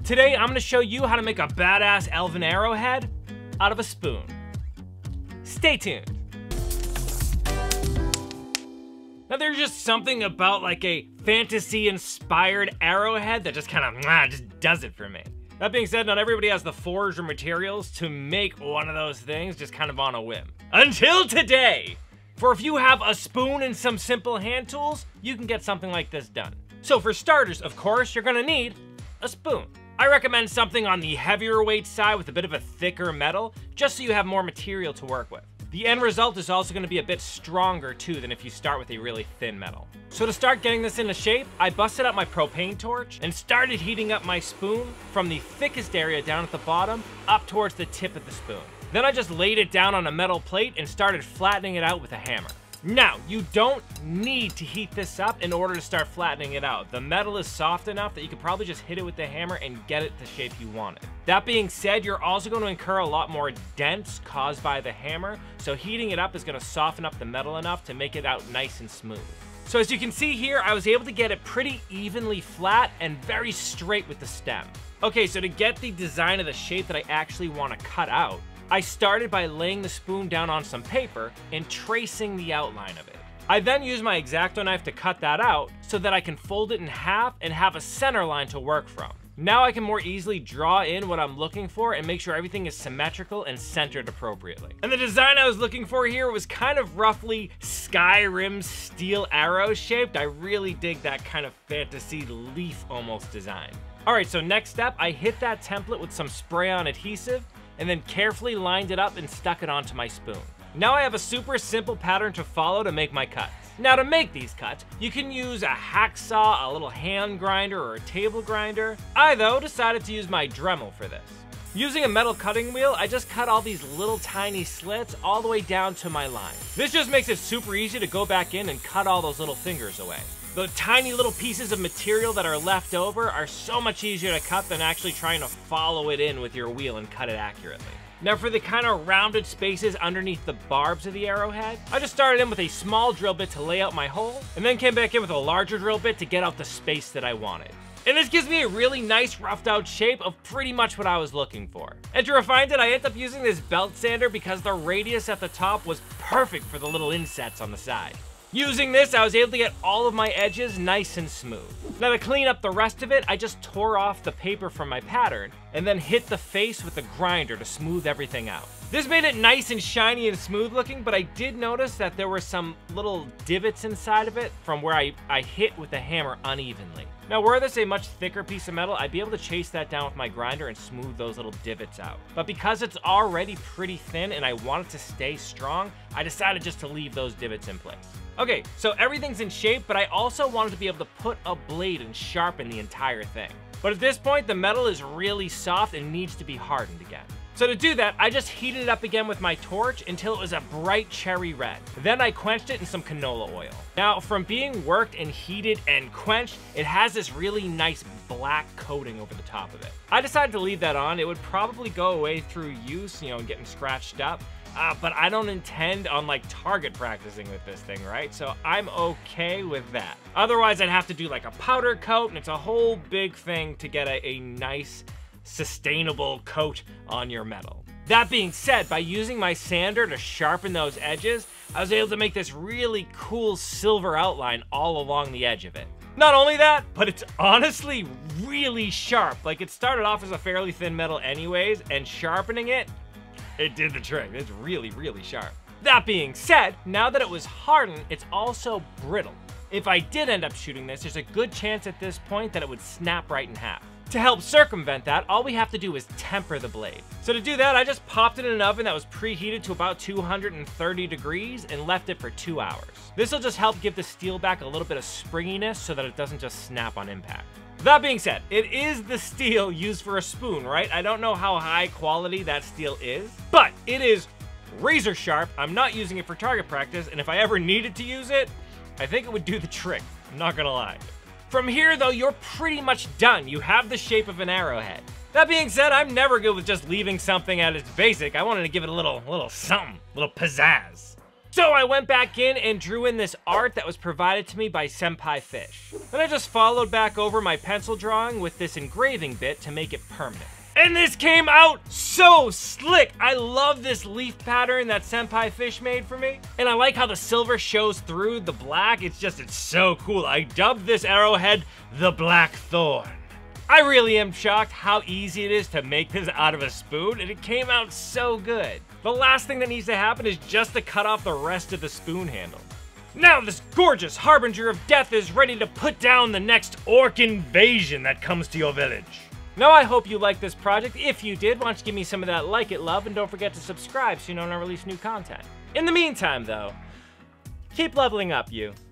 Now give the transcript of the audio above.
Today, I'm gonna show you how to make a badass elven arrowhead out of a spoon. Stay tuned. Now, there's just something about like a fantasy-inspired arrowhead that just kind of just does it for me. That being said, not everybody has the forge or materials to make one of those things just kind of on a whim. Until today! For if you have a spoon and some simple hand tools, you can get something like this done. So for starters, of course, you're gonna need a spoon. I recommend something on the heavier weight side with a bit of a thicker metal, just so you have more material to work with. The end result is also going to be a bit stronger too than if you start with a really thin metal. So to start getting this into shape, I busted out my propane torch and started heating up my spoon from the thickest area down at the bottom up towards the tip of the spoon. Then I just laid it down on a metal plate and started flattening it out with a hammer. Now, you don't need to heat this up in order to start flattening it out. The metal is soft enough that you could probably just hit it with the hammer and get it the shape you want it. That being said, you're also going to incur a lot more dents caused by the hammer, so heating it up is going to soften up the metal enough to make it out nice and smooth. So as you can see here, I was able to get it pretty evenly flat and very straight with the stem. Okay, so to get the design of the shape that I actually want to cut out, I started by laying the spoon down on some paper and tracing the outline of it. I then used my X-Acto knife to cut that out so that I can fold it in half and have a center line to work from. Now I can more easily draw in what I'm looking for and make sure everything is symmetrical and centered appropriately. And the design I was looking for here was kind of roughly Skyrim steel arrow shaped. I really dig that kind of fantasy leaf almost design. All right, so next step, I hit that template with some spray-on adhesive and then carefully lined it up and stuck it onto my spoon. Now I have a super simple pattern to follow to make my cuts. Now to make these cuts, you can use a hacksaw, a little hand grinder, or a table grinder. I, though, decided to use my Dremel for this. Using a metal cutting wheel, I just cut all these little tiny slits all the way down to my line. This just makes it super easy to go back in and cut all those little fingers away. The tiny little pieces of material that are left over are so much easier to cut than actually trying to follow it in with your wheel and cut it accurately. Now for the kind of rounded spaces underneath the barbs of the arrowhead, I just started in with a small drill bit to lay out my hole, and then came back in with a larger drill bit to get out the space that I wanted. And this gives me a really nice roughed out shape of pretty much what I was looking for. And to refine it, I ended up using this belt sander because the radius at the top was perfect for the little insets on the side. Using this, I was able to get all of my edges nice and smooth. Now to clean up the rest of it, I just tore off the paper from my pattern and then hit the face with the grinder to smooth everything out. This made it nice and shiny and smooth looking, but I did notice that there were some little divots inside of it from where I hit with the hammer unevenly. Now, were this a much thicker piece of metal, I'd be able to chase that down with my grinder and smooth those little divots out. But because it's already pretty thin and I want it to stay strong, I decided just to leave those divots in place. Okay, so everything's in shape, but I also wanted to be able to put a blade and sharpen the entire thing. But at this point, the metal is really soft and needs to be hardened again. So to do that, I just heated it up again with my torch until it was a bright cherry red. Then I quenched it in some canola oil. Now, from being worked and heated and quenched, it has this really nice black coating over the top of it. I decided to leave that on. It would probably go away through use, getting scratched up. But I don't intend on like target practicing with this thing, right? So I'm okay with that. Otherwise, I'd have to do like a powder coat, and it's a whole big thing to get a nice, sustainable coat on your metal. That being said, by using my sander to sharpen those edges, I was able to make this really cool silver outline all along the edge of it. Not only that, but it's honestly really sharp. Like, it started off as a fairly thin metal anyways, and sharpening it did the trick. It's really, really sharp. That being said, now that it was hardened, it's also brittle. If I did end up shooting this, there's a good chance at this point that it would snap right in half. To help circumvent that, all we have to do is temper the blade. So to do that, I just popped it in an oven that was preheated to about 230 degrees and left it for 2 hours. This will just help give the steel back a little bit of springiness so that it doesn't just snap on impact. That being said, it is the steel used for a spoon, right? I don't know how high quality that steel is, but it is razor sharp. I'm not using it for target practice, and if I ever needed to use it, I think it would do the trick. I'm not gonna lie. From here, though, you're pretty much done. You have the shape of an arrowhead. That being said, I'm never good with just leaving something at its basic. I wanted to give it a little something, a little pizzazz. So I went back in and drew in this art that was provided to me by Senpai Fish. Then I just followed back over my pencil drawing with this engraving bit to make it permanent. And this came out so slick! I love this leaf pattern that Senpai Fish made for me. And I like how the silver shows through the black. It's so cool. I dubbed this arrowhead the Black Thorn. I really am shocked how easy it is to make this out of a spoon, and it came out so good. The last thing that needs to happen is just to cut off the rest of the spoon handle. Now this gorgeous harbinger of death is ready to put down the next orc invasion that comes to your village. Now I hope you liked this project. If you did, why don't you give me some of that like it love, and don't forget to subscribe so you know when I release new content. In the meantime though, keep leveling up, you.